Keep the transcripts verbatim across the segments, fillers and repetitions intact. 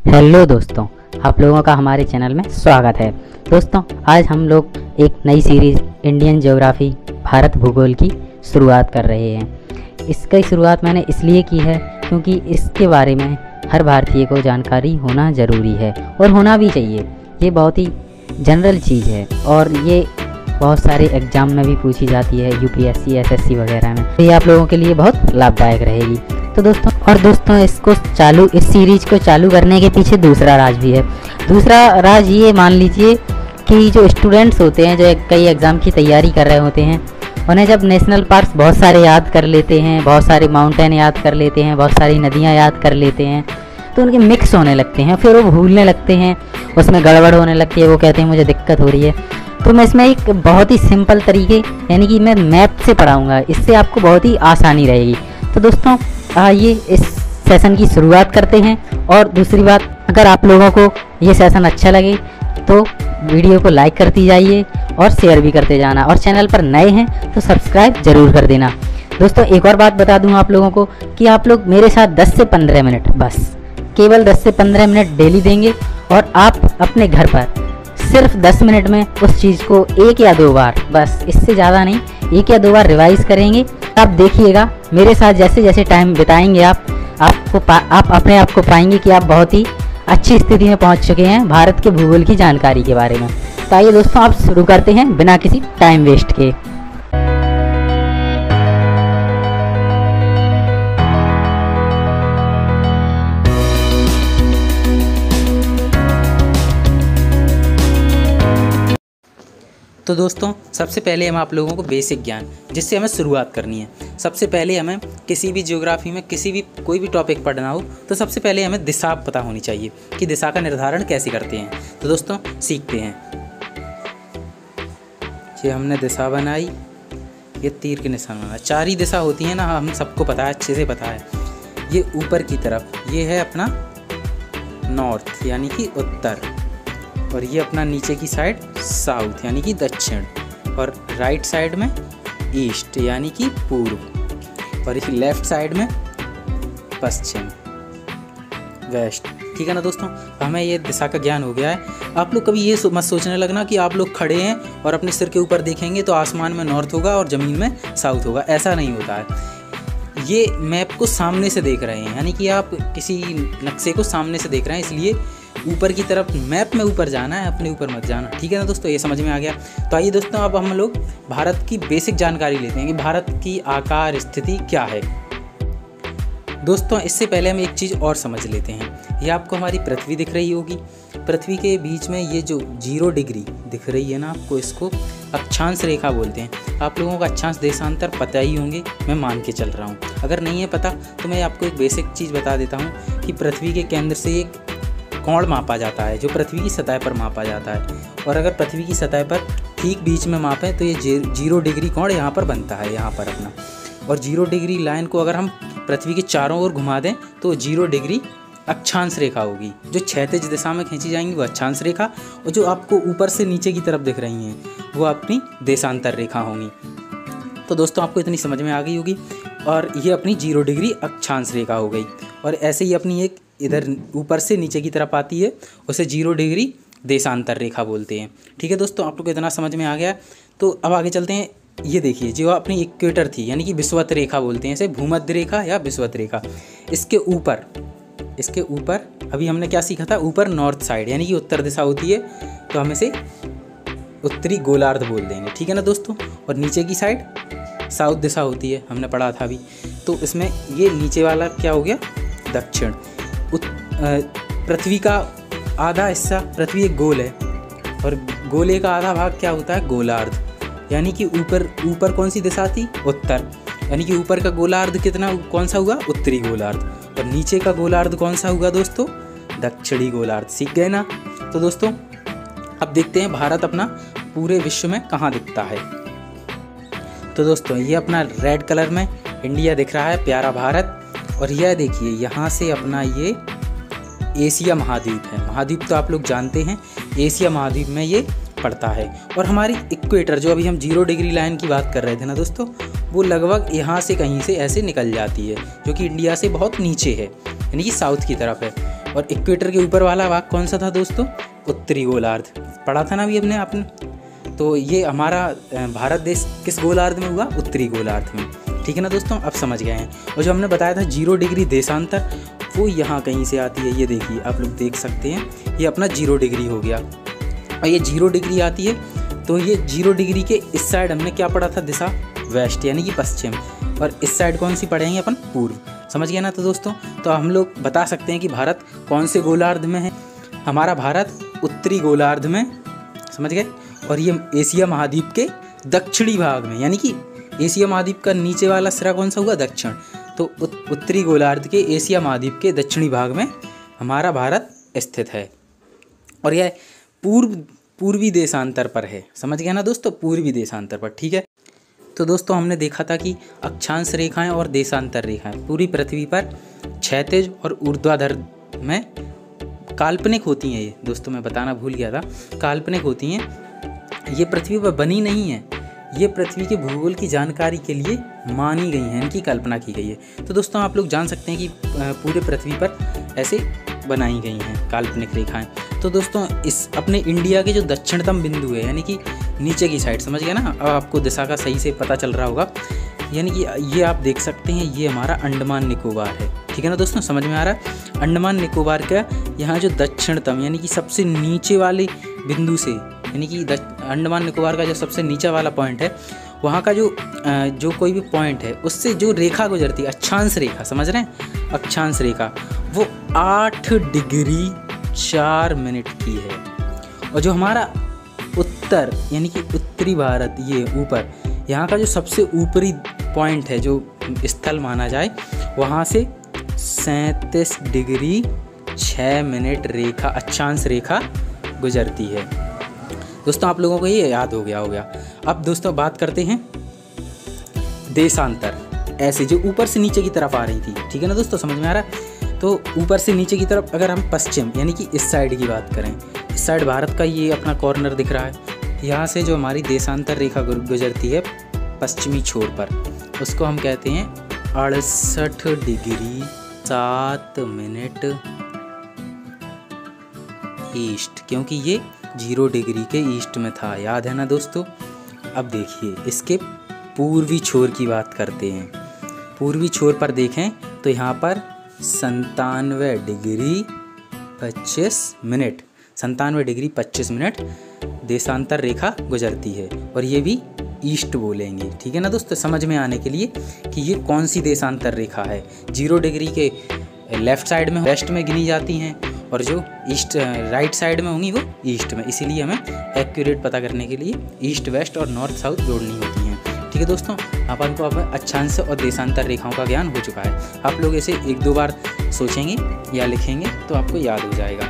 Hello दोस्तों, आप लोगों का हमारे चैनल में स्वागत है। दोस्तों, आज हम लोग एक नई सीरीज़ इंडियन ज्योग्राफी भारत भूगोल की शुरुआत कर रहे हैं। इसकी शुरुआत मैंने इसलिए की है क्योंकि इसके बारे में हर भारतीय को जानकारी होना ज़रूरी है और होना भी चाहिए। ये बहुत ही जनरल चीज़ है और ये बहुत सारे एग्ज़ाम में भी पूछी जाती है, यूपीएससी, एसएससी वगैरह में। तो ये आप लोगों के लिए बहुत लाभदायक रहेगी। तो दोस्तों और दोस्तों इसको चालू इस सीरीज को चालू करने के पीछे दूसरा राज भी है। दूसरा राज ये मान लीजिए कि जो स्टूडेंट्स होते हैं, जो कई एग्ज़ाम की तैयारी कर रहे होते हैं, उन्हें जब नेशनल पार्क्स बहुत सारे याद कर लेते हैं, बहुत सारे माउंटेन याद कर लेते हैं, बहुत सारी नदियाँ याद कर लेते हैं, तो उनके मिक्स होने लगते हैं, फिर वो भूलने लगते हैं, उसमें गड़बड़ होने लगती है। वो कहते हैं मुझे दिक्कत हो रही है। तो मैं इसमें एक बहुत ही सिंपल तरीके यानी कि मैं मैप से पढ़ाऊँगा, इससे आपको बहुत ही आसानी रहेगी। तो दोस्तों आइए इस सेशन की शुरुआत करते हैं। और दूसरी बात, अगर आप लोगों को ये सेशन अच्छा लगे तो वीडियो को लाइक करती जाइए और शेयर भी करते जाना, और चैनल पर नए हैं तो सब्सक्राइब ज़रूर कर देना। दोस्तों एक और बात बता दूं आप लोगों को कि आप लोग मेरे साथ दस से पंद्रह मिनट, बस केवल दस से पंद्रह मिनट डेली देंगे और आप अपने घर पर सिर्फ दस मिनट में उस चीज़ को एक या दो बार, बस इससे ज़्यादा नहीं, एक या दो बार रिवाइज करेंगे। आप देखिएगा मेरे साथ जैसे जैसे टाइम बिताएंगे आप आपको आप अपने आप को पाएंगे कि आप बहुत ही अच्छी स्थिति में पहुंच चुके हैं भारत के भूगोल की जानकारी के बारे में। तो आइए दोस्तों आप शुरू करते हैं बिना किसी टाइम वेस्ट के। तो दोस्तों सबसे पहले हम आप लोगों को बेसिक ज्ञान जिससे हमें शुरुआत करनी है। सबसे पहले हमें किसी भी ज्योग्राफी में किसी भी कोई भी टॉपिक पढ़ना हो तो सबसे पहले हमें दिशा पता होनी चाहिए कि दिशा का निर्धारण कैसे करते हैं। तो दोस्तों सीखते हैं। ये हमने दिशा बनाई, ये तीर के निशान बनाया। चार ही दिशा होती है ना, हम सबको पता है, अच्छे से पता है। ये ऊपर की तरफ ये है अपना नॉर्थ यानी कि उत्तर, और ये अपना नीचे की साइड साउथ यानी कि दक्षिण, और राइट साइड में ईस्ट यानी कि पूर्व, और इस लेफ्ट साइड में पश्चिम, वेस्ट। ठीक है ना दोस्तों, हमें ये दिशा का ज्ञान हो गया है। आप लोग कभी ये मत सोचने लगना कि आप लोग खड़े हैं और अपने सिर के ऊपर देखेंगे तो आसमान में नॉर्थ होगा और ज़मीन में साउथ होगा। ऐसा नहीं होता है। ये मैप को सामने से देख रहे हैं, यानी कि आप किसी नक्शे को सामने से देख रहे हैं, इसलिए ऊपर की तरफ मैप में ऊपर जाना है, अपने ऊपर मत जाना। ठीक है ना दोस्तों, ये समझ में आ गया। तो आइए दोस्तों अब हम लोग भारत की बेसिक जानकारी लेते हैं कि भारत की आकार स्थिति क्या है। दोस्तों इससे पहले हम एक चीज़ और समझ लेते हैं। ये आपको हमारी पृथ्वी दिख रही होगी, पृथ्वी के बीच में ये जो जीरो डिग्री दिख रही है ना आपको, इसको अक्षांश रेखा बोलते हैं। आप लोगों को अक्षांश देशांतर पता ही होंगे, मैं मान के चल रहा हूँ। अगर नहीं है पता तो मैं आपको एक बेसिक चीज़ बता देता हूँ कि पृथ्वी के केंद्र से एक कोण मापा जाता है जो पृथ्वी की सतह पर मापा जाता है, और अगर पृथ्वी की सतह पर ठीक बीच में मापें तो ये जीरो डिग्री कोण यहाँ पर बनता है, यहाँ पर अपना। और जीरो डिग्री लाइन को अगर हम पृथ्वी के चारों ओर घुमा दें तो जीरो डिग्री अक्षांश रेखा होगी। जो क्षैतिज दिशा में खींची जाएंगी वो अक्षांश रेखा, और जो आपको ऊपर से नीचे की तरफ दिख रही हैं वो अपनी देशांतर रेखा होंगी। तो दोस्तों आपको इतनी समझ में आ गई होगी। और ये अपनी जीरो डिग्री अक्षांश रेखा हो गई, और ऐसे ही अपनी एक इधर ऊपर से नीचे की तरफ आती है, उसे जीरो डिग्री देशांतर रेखा बोलते हैं। ठीक है दोस्तों, आप लोग को इतना समझ में आ गया। तो अब आगे चलते हैं। ये देखिए जो अपनी इक्वेटर थी यानी कि विषुवत रेखा बोलते हैं इसे, भूमध्य रेखा या विषुवत रेखा, इसके ऊपर इसके ऊपर अभी हमने क्या सीखा था, ऊपर नॉर्थ साइड यानी कि उत्तर दिशा होती है, तो हम इसे उत्तरी गोलार्ध बोल देंगे। ठीक है ना दोस्तों, और नीचे की साइड साउथ दिशा होती है, हमने पढ़ा था अभी। तो इसमें ये नीचे वाला क्या हो गया, दक्षिण। पृथ्वी का आधा हिस्सा, पृथ्वी एक गोल है और गोले का आधा भाग क्या होता है, गोलार्ध, यानी कि ऊपर ऊपर कौन सी दिशा थी, उत्तर, यानी कि ऊपर का गोलार्ध कितना कौन सा हुआ, उत्तरी गोलार्ध, और नीचे का गोलार्ध कौन सा हुआ दोस्तों, दक्षिणी गोलार्ध। सीख गए ना। तो दोस्तों अब देखते हैं भारत अपना पूरे विश्व में कहाँ दिखता है। तो दोस्तों ये अपना रेड कलर में इंडिया दिख रहा है, प्यारा भारत। और यह देखिए यहाँ से अपना ये एशिया महाद्वीप है। महाद्वीप तो आप लोग जानते हैं, एशिया महाद्वीप में ये पड़ता है। और हमारी इक्वेटर जो अभी हम जीरो डिग्री लाइन की बात कर रहे थे ना दोस्तों, वो लगभग यहाँ से कहीं से ऐसे निकल जाती है, जो कि इंडिया से बहुत नीचे है, यानी कि साउथ की तरफ है। और इक्वेटर के ऊपर वाला भाग कौन सा था दोस्तों? उत्तरी गोलार्ध। पढ़ा था ना अभी अपने आपने। तो ये हमारा भारत देश किस गोलार्ध में हुआ? उत्तरी गोलार्ध में। ठीक है ना दोस्तों, अब समझ गए हैं। और जो हमने बताया था जीरो डिग्री देशांतर, वो यहाँ कहीं से आती है। ये देखिए, आप लोग देख सकते हैं, ये अपना जीरो डिग्री हो गया। और ये जीरो डिग्री आती है, तो ये जीरो डिग्री के इस साइड हमने क्या पढ़ा था? दिशा वेस्ट यानी कि पश्चिम। और इस साइड कौन सी पढ़ेंगे अपन? पूर्व। समझ गए ना? तो दोस्तों, तो हम लोग बता सकते हैं कि भारत कौन से गोलार्ध में है? हमारा भारत उत्तरी गोलार्ध में, समझ गए। और ये एशिया महाद्वीप के दक्षिणी भाग में, यानी कि एशिया महाद्वीप का नीचे वाला सिरा कौन सा हुआ? दक्षिण। तो उत्तरी गोलार्ध के एशिया महाद्वीप के दक्षिणी भाग में हमारा भारत स्थित है। और यह पूर्व पूर्वी देशांतर पर है। समझ गए ना दोस्तों? पूर्वी देशांतर पर। ठीक है। तो दोस्तों, हमने देखा था कि अक्षांश रेखाएं और देशांतर रेखाएं पूरी पृथ्वी पर क्षैतिज और ऊर्ध्वाधर में काल्पनिक होती हैं। ये दोस्तों मैं बताना भूल गया था, काल्पनिक होती हैं। ये पृथ्वी पर बनी नहीं है, ये पृथ्वी के भूगोल की जानकारी के लिए मानी गई हैं, इनकी कल्पना की गई है। तो दोस्तों, आप लोग जान सकते हैं कि पूरे पृथ्वी पर ऐसे बनाई गई हैं काल्पनिक रेखाएं। तो दोस्तों, इस अपने इंडिया के जो दक्षिणतम बिंदु है, यानी कि नीचे की साइड, समझ गए ना? अब आपको दिशा का सही से पता चल रहा होगा। यानी कि ये आप देख सकते हैं, ये हमारा अंडमान निकोबार है। ठीक है ना दोस्तों, समझ में आ रहा है? अंडमान निकोबार का यहाँ जो दक्षिणतम यानी कि सबसे नीचे वाले बिंदु से, यानी कि अंडमान निकोबार का जो सबसे नीचा वाला पॉइंट है, वहाँ का जो जो कोई भी पॉइंट है उससे जो रेखा गुजरती है, अक्षांश रेखा, समझ रहे हैं? अक्षांश रेखा वो आठ डिग्री चार मिनट की है। और जो हमारा उत्तर यानी कि उत्तरी भारत, ये ऊपर यहाँ का जो सबसे ऊपरी पॉइंट है, जो स्थल माना जाए, वहाँ से सैंतीस डिग्री छः मिनट रेखा, अक्षांश रेखा गुजरती है। दोस्तों, आप लोगों को ये याद हो गया हो गया। अब दोस्तों बात करते हैं देशांतर, ऐसे जो ऊपर से नीचे की तरफ आ रही थी। ठीक है ना दोस्तों, समझ में आ रहा है? तो ऊपर से नीचे की तरफ अगर हम पश्चिम यानी कि इस साइड की बात करें, इस साइड भारत का ये अपना कॉर्नर दिख रहा है। यहाँ से जो हमारी देशांतर रेखा गुजरती है पश्चिमी छोर पर, उसको हम कहते हैं अड़सठ डिग्री सात मिनट ईस्ट, क्योंकि ये जीरो डिग्री के ईस्ट में था। याद है ना दोस्तों? अब देखिए, इसके पूर्वी छोर की बात करते हैं। पूर्वी छोर पर देखें तो यहाँ पर संतानवे डिग्री पच्चीस मिनट संतानवे डिग्री पच्चीस मिनट देशांतर रेखा गुजरती है। और ये भी ईस्ट बोलेंगे। ठीक है ना दोस्तों, समझ में आने के लिए कि ये कौन सी देशांतर रेखा है। जीरो डिग्री के लेफ्ट साइड में वेस्ट में गिनी जाती हैं, और जो ईस्ट राइट साइड में होंगी वो ईस्ट में। इसीलिए हमें एक्यूरेट पता करने के लिए ईस्ट वेस्ट और नॉर्थ साउथ जोड़नी होती हैं। ठीक है दोस्तों, अपन को अब अक्षांश और देशांतर रेखाओं का ज्ञान हो चुका है। आप लोग इसे एक दो बार सोचेंगे या लिखेंगे तो आपको याद हो जाएगा।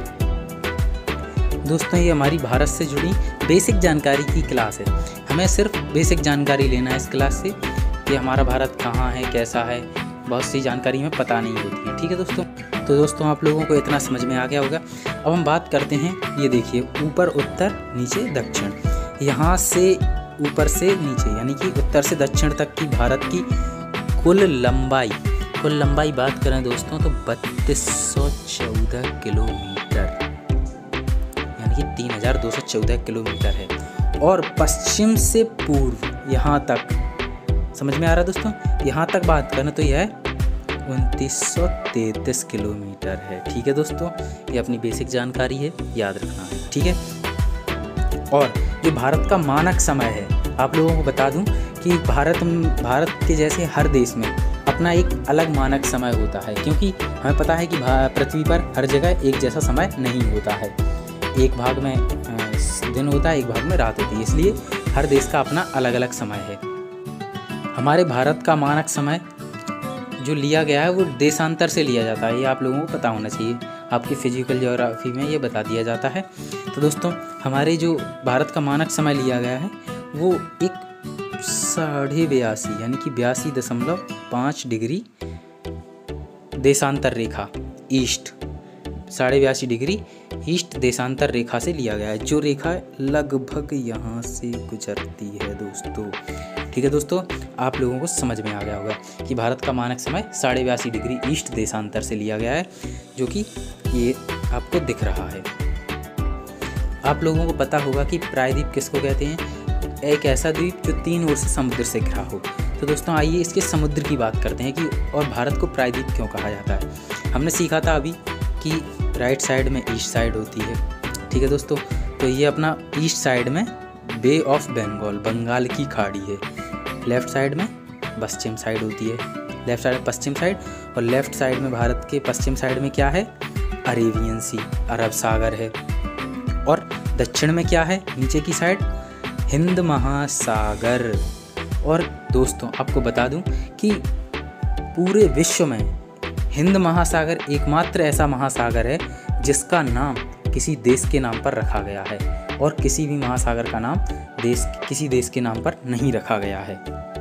दोस्तों, ये हमारी भारत से जुड़ी बेसिक जानकारी की क्लास है। हमें सिर्फ बेसिक जानकारी लेना है इस क्लास से कि हमारा भारत कहाँ है, कैसा है। बहुत सी जानकारी हमें पता नहीं होती है। ठीक है दोस्तों, तो दोस्तों आप लोगों को इतना समझ में आ गया होगा। अब हम बात करते हैं, ये देखिए, ऊपर उत्तर नीचे दक्षिण। यहाँ से ऊपर से नीचे यानी कि उत्तर से दक्षिण तक की भारत की कुल लंबाई कुल लंबाई बात करें दोस्तों तो बत्तीस सौ चौदह किलोमीटर, यानी कि तीन हज़ार दो सौ चौदह किलोमीटर है। और पश्चिम से पूर्व यहाँ तक, समझ में आ रहा है दोस्तों? यहाँ तक बात करें तो यह उनतीस सौ तैंतीस किलोमीटर है। ठीक है दोस्तों, ये अपनी बेसिक जानकारी है, याद रखना है। ठीक है। और जो भारत का मानक समय है, आप लोगों को बता दूं कि भारत भारत के जैसे हर देश में अपना एक अलग मानक समय होता है, क्योंकि हमें पता है कि पृथ्वी पर हर जगह एक जैसा समय नहीं होता है। एक भाग में दिन होता है, एक भाग में रात होती है, इसलिए हर देश का अपना अलग अलग समय है। हमारे भारत का मानक समय जो लिया गया है वो देशांतर से लिया जाता है, ये आप लोगों को पता होना चाहिए। आपकी फिजिकल ज्योग्राफी में ये बता दिया जाता है। तो दोस्तों, हमारे जो भारत का मानक समय लिया गया है वो एक साढ़े बयासी यानी कि बयासी दशमलव पाँच डिग्री देशांतर रेखा ईस्ट, साढ़े बयासी डिग्री ईस्ट देशांतर रेखा से लिया गया है, जो रेखा लगभग यहाँ से गुजरती है दोस्तों। ठीक है दोस्तों, आप लोगों को समझ में आ गया होगा कि भारत का मानक समय साढ़े बयासी डिग्री ईस्ट देशांतर से लिया गया है, जो कि ये आपको दिख रहा है। आप लोगों को पता होगा कि प्रायद्वीप किसको कहते हैं, एक ऐसा द्वीप जो तीन ओर से समुद्र से घिरा हो। तो दोस्तों आइए इसके समुद्र की बात करते हैं कि और भारत को प्रायद्वीप क्यों कहा जाता है। हमने सीखा था अभी कि राइट साइड में ईस्ट साइड होती है, ठीक है दोस्तों। तो ये अपना ईस्ट साइड में बे ऑफ बंगाल, बंगाल की खाड़ी है। लेफ्ट साइड में पश्चिम साइड होती है, लेफ्ट साइड पश्चिम साइड, और लेफ्ट साइड में भारत के पश्चिम साइड में क्या है, अरेबियन सी, अरब सागर है। और दक्षिण में क्या है, नीचे की साइड हिंद महासागर। और दोस्तों आपको बता दूं कि पूरे विश्व में हिंद महासागर एकमात्र ऐसा महासागर है जिसका नाम किसी देश के नाम पर रखा गया है, और किसी भी महासागर का नाम देश किसी देश के नाम पर नहीं रखा गया है।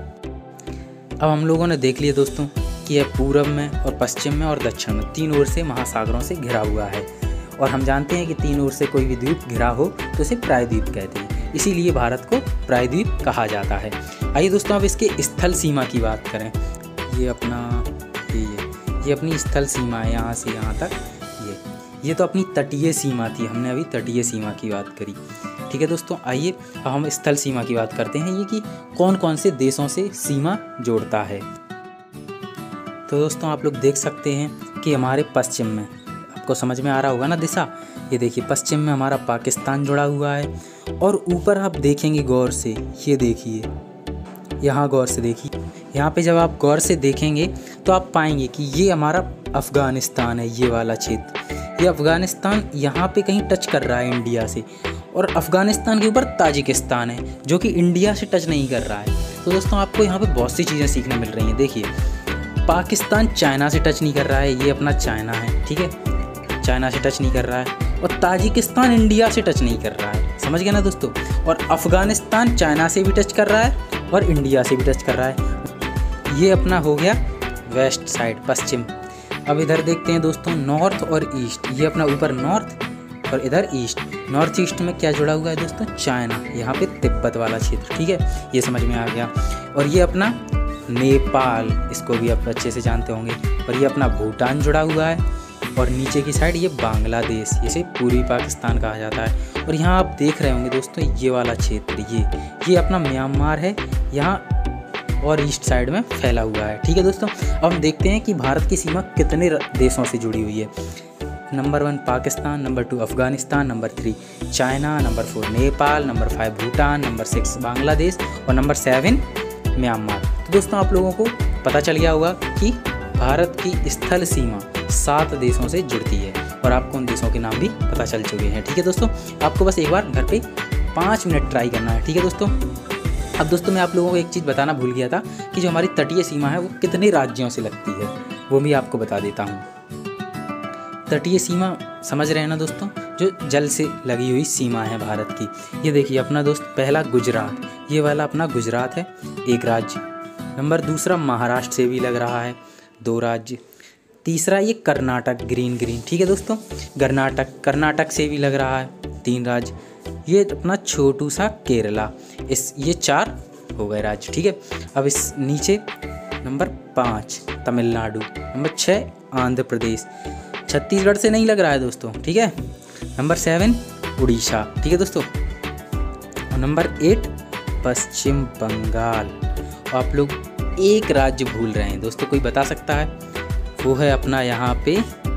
अब हम लोगों ने देख लिया दोस्तों कि यह पूरब में और पश्चिम में और दक्षिण में तीन ओर से महासागरों से घिरा हुआ है, और हम जानते हैं कि तीन ओर से कोई भी द्वीप घिरा हो तो उसे प्रायद्वीप कहते हैं, इसीलिए भारत को प्रायद्वीप कहा जाता है। आइए दोस्तों अब इसके स्थल सीमा की बात करें। ये अपना ये ये अपनी स्थल सीमा है, यहाँ से यहाँ तक। ये ये तो अपनी तटीय सीमा थी, हमने अभी तटीय सीमा की बात करी, ठीक है दोस्तों। आइए अब हम स्थल सीमा की बात करते हैं, ये कि कौन कौन से देशों से सीमा जोड़ता है। तो दोस्तों आप लोग देख सकते हैं कि हमारे पश्चिम में, आपको समझ में आ रहा होगा ना दिशा, ये देखिए पश्चिम में हमारा पाकिस्तान जुड़ा हुआ है। और ऊपर आप देखेंगे गौर से, ये देखिए यहाँ गौर से देखिए, यहाँ पे जब आप गौर से देखेंगे तो आप पाएंगे कि ये हमारा अफ़गानिस्तान है, ये वाला क्षेत्र। ये अफ़गानिस्तान यहाँ पे कहीं टच कर रहा है इंडिया से, और अफ़गानिस्तान के ऊपर ताजिकिस्तान है जो कि इंडिया से टच नहीं कर रहा है। तो दोस्तों आपको यहाँ पे बहुत सी चीज़ें सीखने मिल रही हैं। देखिए पाकिस्तान चाइना से टच नहीं कर रहा है, ये अपना चाइना है, ठीक है, चाइना से टच नहीं कर रहा है। और ताजिकिस्तान इंडिया से टच नहीं कर रहा है, समझ गए ना दोस्तों। और अफ़गानिस्तान चाइना से भी टच कर रहा है और इंडिया से भी टच कर रहा है। ये अपना हो गया वेस्ट साइड, पश्चिम। अब इधर देखते हैं दोस्तों नॉर्थ और ईस्ट। ये अपना ऊपर नॉर्थ और इधर ईस्ट। नॉर्थ ईस्ट में क्या जुड़ा हुआ है दोस्तों, चाइना, यहाँ पे तिब्बत वाला क्षेत्र, ठीक है, ये समझ में आ गया। और ये अपना नेपाल, इसको भी आप अच्छे से जानते होंगे। और ये अपना भूटान जुड़ा हुआ है, और नीचे की साइड ये बांग्लादेश, इसे पूर्वी पाकिस्तान कहा जाता है। और यहाँ आप देख रहे होंगे दोस्तों ये वाला क्षेत्र, ये ये अपना म्यांमार है यहाँ, और ईस्ट साइड में फैला हुआ है, ठीक है दोस्तों। अब हम देखते हैं कि भारत की सीमा कितने देशों से जुड़ी हुई है। Number one Pakistan, number two Afghanistan, number three China, number four Nepal, number five Bhutan, number six Bangladesh, और नंबर सेवन म्यांमार। तो दोस्तों आप लोगों को पता चल गया होगा कि भारत की स्थल सीमा सात देशों से जुड़ती है, और आपको उन देशों के नाम भी पता चल चुके हैं, ठीक है दोस्तों। आपको बस एक बार घर पे पाँच मिनट ट्राई करना है, ठीक है दोस्तों। अब दोस्तों मैं आप लोगों को एक चीज़ बताना भूल गया था कि जो हमारी तटीय सीमा है वो कितने राज्यों से लगती है, वो भी आपको बता देता हूँ। तटीय सीमा समझ रहे हैं ना दोस्तों, जो जल से लगी हुई सीमा है भारत की। ये देखिए अपना दोस्त पहला गुजरात, ये वाला अपना गुजरात है, एक राज्य। नंबर दूसरा महाराष्ट्र से भी लग रहा है, दो राज्य। तीसरा ये कर्नाटक, ग्रीन ग्रीन, ठीक है दोस्तों, कर्नाटक कर्नाटक से भी लग रहा है, तीन राज्य। ये अपना छोटू सा केरला, इस ये चार हो गए राज्य, ठीक है। अब इस नीचे नंबर पाँच तमिलनाडु, नंबर छः आंध्र प्रदेश, छत्तीसगढ़ से नहीं लग रहा है दोस्तों, ठीक है। नंबर सेवन उड़ीसा, ठीक है दोस्तों। और नंबर एट पश्चिम बंगाल। आप लोग एक राज्य भूल रहे हैं दोस्तों, कोई बता सकता है? वो है अपना यहाँ पे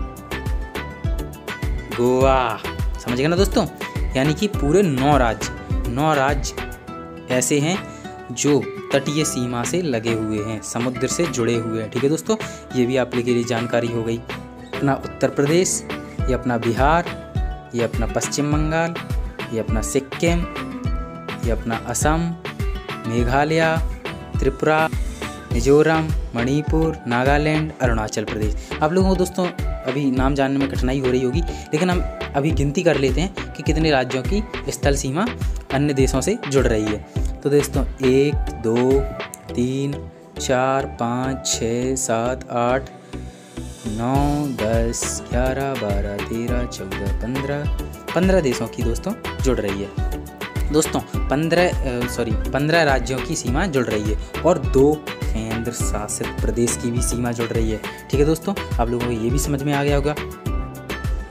गोवा, समझ गए ना दोस्तों। यानी कि पूरे नौ राज्य नौ राज्य ऐसे हैं जो तटीय सीमा से लगे हुए हैं, समुद्र से जुड़े हुए हैं, ठीक है दोस्तों। ये भी आप लोगों के लिए जानकारी हो गई। अपना उत्तर प्रदेश, ये अपना बिहार, ये अपना पश्चिम बंगाल, ये अपना सिक्किम, ये अपना असम, मेघालय, त्रिपुरा, मिजोरम, मणिपुर, नागालैंड, अरुणाचल प्रदेश। आप लोगों को दोस्तों अभी नाम जानने में कठिनाई हो रही होगी, लेकिन हम अभी गिनती कर लेते हैं कि कितने राज्यों की स्थल सीमा अन्य देशों से जुड़ रही है। तो दोस्तों एक, दो, तीन, चार, पाँच, छः, सात, आठ, नौ, दस, ग्यारह, बारह, तेरह, चौदह, पंद्रह पंद्रह देशों की दोस्तों जुड़ रही है। दोस्तों पंद्रह सॉरी पंद्रह राज्यों की सीमा जुड़ रही है, और दो केंद्र शासित प्रदेश की भी सीमा जुड़ रही है, ठीक है दोस्तों। आप लोगों को ये भी समझ में आ गया होगा।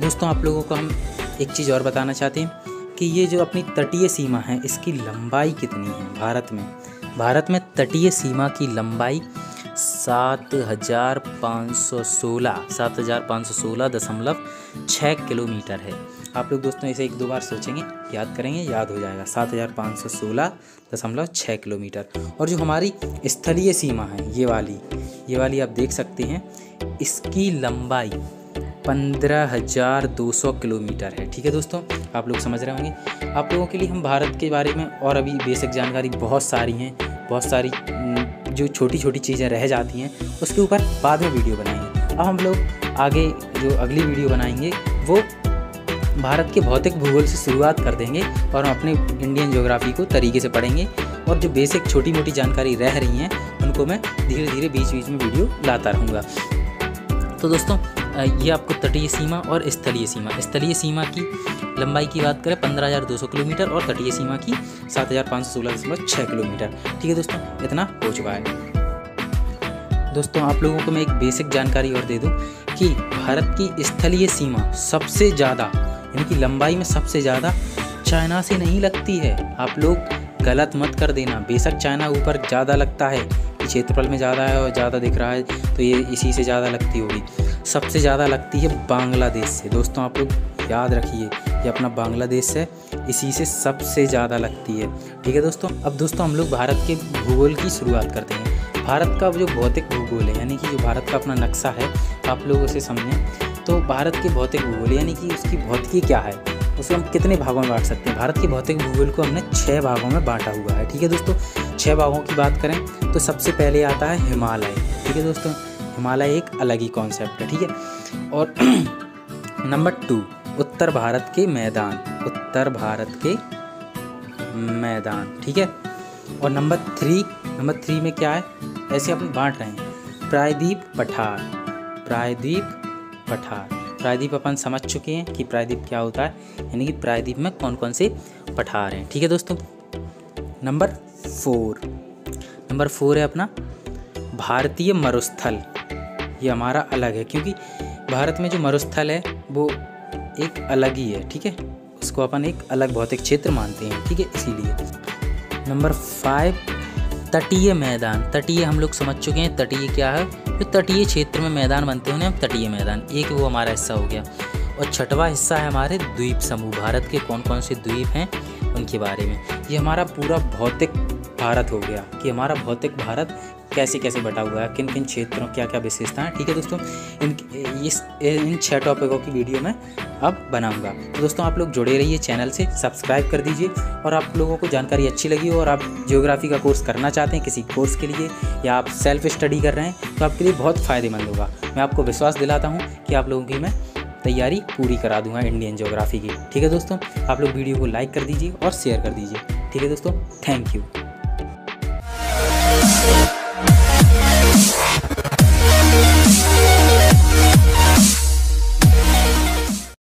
दोस्तों आप लोगों को हम एक चीज़ और बताना चाहते हैं कि ये जो अपनी तटीय सीमा है इसकी लंबाई कितनी है। भारत में भारत में तटीय सीमा की लंबाई सात हज़ार पाँच सौ सोलह सात हज़ार पाँच सौ सोलह दशमलव छः किलोमीटर है। आप लोग दोस्तों इसे एक दो बार सोचेंगे, याद करेंगे, याद हो जाएगा। सात हज़ार पाँच सौ सोलह दशमलव छः किलोमीटर। और जो हमारी स्थलीय सीमा है ये वाली ये वाली आप देख सकते हैं, इसकी लंबाई पंद्रह हज़ार दो सौ किलोमीटर है। ठीक है दोस्तों, आप लोग समझ रहे होंगे। आप लोगों के लिए हम भारत के बारे में और अभी बेसिक जानकारी बहुत सारी हैं, बहुत सारी जो छोटी छोटी चीज़ें रह जाती हैं उसके ऊपर बाद में वीडियो बनाएंगे। अब हम लोग आगे जो अगली वीडियो बनाएंगे वो भारत के भौतिक भूगोल से शुरुआत कर देंगे और हम अपने इंडियन ज्योग्राफी को तरीके से पढ़ेंगे। और जो बेसिक छोटी मोटी जानकारी रह रही हैं उनको मैं धीरे धीरे बीच बीच में वीडियो लाता रहूँगा। तो दोस्तों ये आपको तटीय सीमा और स्थलीय सीमा स्थलीय सीमा की लंबाई की बात करें पंद्रह हज़ार दो सौ किलोमीटर और तटीय सीमा की सात हज़ार पाँच सौ सोलह दशमलव छः किलोमीटर। ठीक है दोस्तों, इतना हो चुका है। दोस्तों आप लोगों को मैं एक बेसिक जानकारी और दे दूं कि भारत की स्थलीय सीमा सबसे ज़्यादा यानी कि लंबाई में सबसे ज़्यादा चाइना से नहीं लगती है। आप लोग गलत मत कर देना। बेशक चाइना ऊपर ज़्यादा लगता है कि क्षेत्रफल में ज़्यादा है और ज़्यादा दिख रहा है तो ये इसी से ज़्यादा लगती होगी। सबसे ज़्यादा लगती है बांग्लादेश से। दोस्तों आप लोग याद रखिए, ये अपना बांग्लादेश है, इसी से सबसे ज़्यादा लगती है। ठीक है दोस्तों, अब दोस्तों हम लोग भारत के भूगोल की शुरुआत करते हैं। भारत का जो भौतिक भूगोल है यानी कि जो भारत का अपना नक्शा है, आप लोग उसे समझें। तो भारत के भौतिक भूगोल यानी कि उसकी भौतिकी क्या है, उसे हम कितने भागों में बांट सकते हैं। भारत के भौतिक भूगोल को हमने छः भागों में बांटा हुआ है। ठीक है दोस्तों, छः भागों की बात करें तो सबसे पहले आता है हिमालय। ठीक है दोस्तों, हिमालय एक अलग ही कॉन्सेप्ट है। ठीक है, और नंबर टू उत्तर भारत के मैदान, उत्तर भारत के मैदान। ठीक है, और नंबर थ्री नंबर थ्री में क्या है, ऐसे अपन बांट रहे हैं, प्रायद्वीप पठार, प्रायद्वीप पठार। प्रायद्वीप अपन समझ चुके हैं कि प्रायद्वीप क्या होता है, यानी कि प्रायद्वीप में कौन कौन से पठार हैं। ठीक है दोस्तों, नंबर फोर नंबर फोर है अपना भारतीय मरुस्थल। ये हमारा अलग है क्योंकि भारत में जो मरुस्थल है वो एक अलग ही है। ठीक है, उसको अपन एक अलग भौतिक क्षेत्र मानते हैं। ठीक है, इसीलिए। नंबर फाइव तटीय मैदान। तटीय हम लोग समझ चुके हैं, तटीय क्या है, जो तटीय क्षेत्र में मैदान बनते हैं उन्हें हम तटीय मैदान, एक वो हमारा हिस्सा हो गया। और छठवां हिस्सा है हमारे द्वीप समूह। भारत के कौन कौन से द्वीप हैं उनके बारे में। ये हमारा पूरा भौतिक भारत हो गया कि हमारा भौतिक भारत कैसे कैसे बटा हुआ है, किन किन क्षेत्रों क्या क्या विशेषता है। ठीक है दोस्तों, इन इस इन छः टॉपिकों की वीडियो मैं अब बनाऊंगा। तो दोस्तों आप लोग जुड़े रहिए चैनल से, सब्सक्राइब कर दीजिए। और आप लोगों को जानकारी अच्छी लगी हो और आप ज्योग्राफी का कोर्स करना चाहते हैं किसी कोर्स के लिए, या आप सेल्फ स्टडी कर रहे हैं, तो आपके लिए बहुत फ़ायदेमंद होगा। मैं आपको विश्वास दिलाता हूँ कि आप लोगों की मैं तैयारी पूरी करा दूंगा इंडियन ज्योग्राफी की। ठीक है दोस्तों, आप लोग वीडियो को लाइक कर दीजिए और शेयर कर दीजिए। ठीक है दोस्तों, थैंक यू।